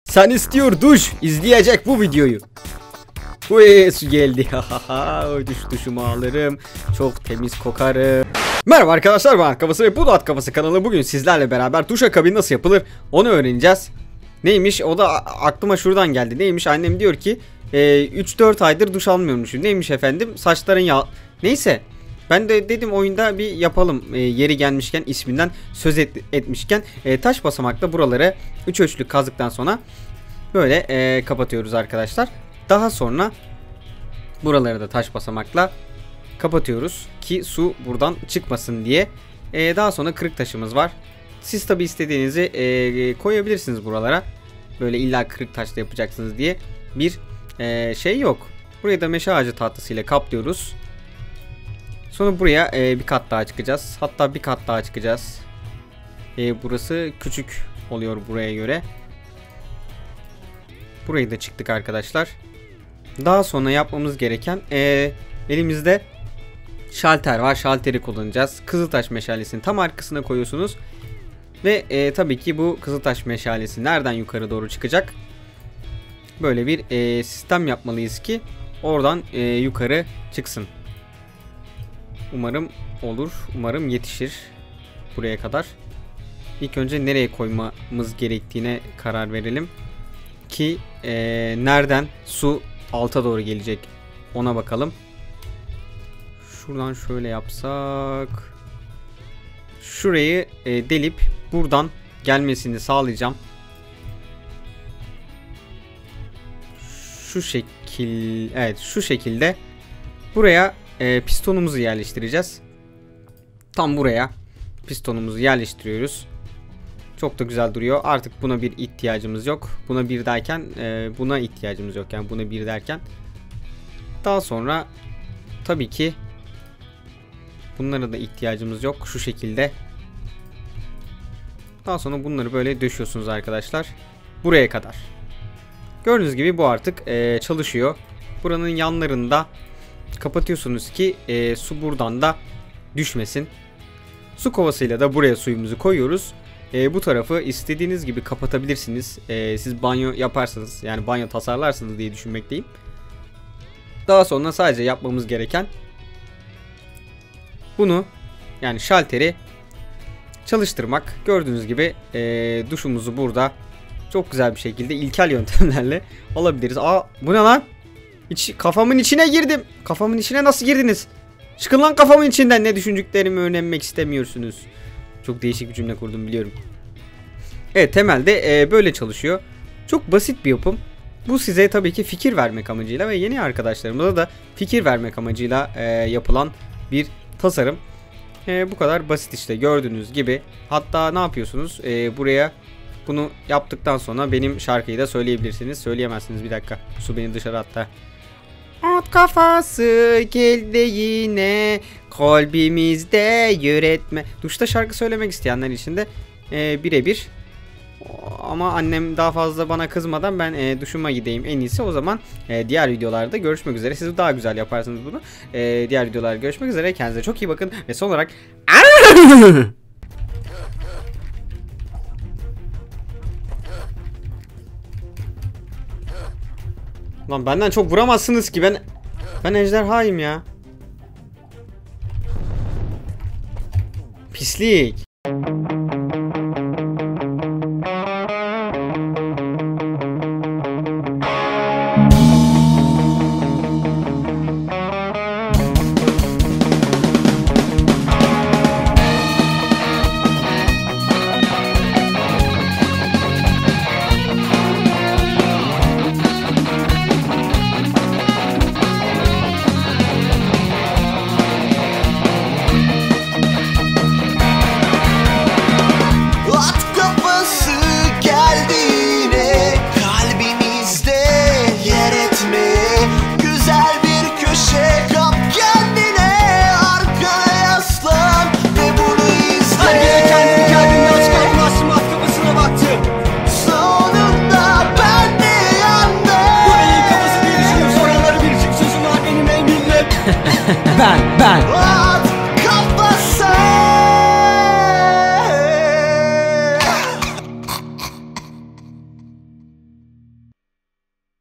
Sen istiyor duş izleyecek bu videoyu. Uy, su geldi. Duşumu alırım. Çok temiz kokarım. Merhaba arkadaşlar, ben At Kafası ve bu da At Kafası kanalı. Bugün sizlerle beraber duşakabin nasıl yapılır onu öğreneceğiz. Neymiş o da aklıma şuradan geldi. Neymiş, annem diyor ki 3-4 aydır duş almıyormuşum. Neymiş efendim, saçların yağ... Neyse. Ben de dedim oyunda bir yapalım, yeri gelmişken, isminden söz etmişken. Taş basamakla buraları 3 ölçülük kazdıktan sonra böyle kapatıyoruz arkadaşlar. Daha sonra buraları da taş basamakla kapatıyoruz ki su buradan çıkmasın diye. Daha sonra kırık taşımız var. Siz tabi istediğinizi koyabilirsiniz buralara. Böyle illa kırık taşla yapacaksınız diye bir şey yok. Burayı da meşe ağacı tahtasıyla kaplıyoruz. Sonra buraya bir kat daha çıkacağız. Hatta bir kat daha çıkacağız. Burası küçük oluyor buraya göre. Burayı da çıktık arkadaşlar. Daha sonra yapmamız gereken elimizde şalter var. Şalteri kullanacağız. Kızıltaş meşalesini tam arkasına koyuyorsunuz. Ve tabii ki bu kızıltaş meşalesi nereden yukarı doğru çıkacak? Böyle bir sistem yapmalıyız ki oradan yukarı çıksın. Umarım olur. Umarım yetişir buraya kadar. İlk önce nereye koymamız gerektiğine karar verelim. Ki nereden su alta doğru gelecek ona bakalım. Şuradan şöyle yapsak. Şurayı delip buradan gelmesini sağlayacağım. Şu şekil, evet şu şekilde buraya pistonumuzu yerleştireceğiz. Tam buraya pistonumuzu yerleştiriyoruz. Çok da güzel duruyor. Artık buna bir ihtiyacımız yok. Buna bir derken buna ihtiyacımız yok. Yani buna bir derken. Daha sonra tabii ki bunlara da ihtiyacımız yok. Şu şekilde. Daha sonra bunları böyle döşüyorsunuz arkadaşlar. Buraya kadar. Gördüğünüz gibi bu artık çalışıyor. Buranın yanlarında kapatıyorsunuz ki su buradan da düşmesin. Su kovasıyla da buraya suyumuzu koyuyoruz. Bu tarafı istediğiniz gibi kapatabilirsiniz. Siz banyo yaparsanız, yani banyo tasarlarsınız diye düşünmekteyim. Daha sonra sadece yapmamız gereken bunu, yani şalteri çalıştırmak. Gördüğünüz gibi duşumuzu burada çok güzel bir şekilde ilkel yöntemlerle alabiliriz. Aa, bu ne lan? Kafamın içine girdim. Kafamın içine nasıl girdiniz? Çıkın lan kafamın içinden. Ne düşündüklerimi öğrenmek istemiyorsunuz. Çok değişik bir cümle kurdum, biliyorum. Evet, temelde böyle çalışıyor. Çok basit bir yapım. Bu size tabii ki fikir vermek amacıyla ve yeni arkadaşlarımıza da fikir vermek amacıyla yapılan bir tasarım. Bu kadar basit işte, gördüğünüz gibi. Hatta ne yapıyorsunuz? Buraya bunu yaptıktan sonra benim şarkıyı da söyleyebilirsiniz. Söyleyemezsiniz, bir dakika. Su beni dışarı attı. At kafası geldi yine kalbimizde yüretme. Duşta şarkı söylemek isteyenler için de birebir. Ama annem daha fazla bana kızmadan ben duşuma gideyim en iyisi. O zaman diğer videolarda görüşmek üzere. Siz daha güzel yaparsınız bunu. Diğer videolarda görüşmek üzere. Kendinize çok iyi bakın. Ve son olarak lan benden çok vuramazsınız ki, ben ejderhayım ya. Pislik.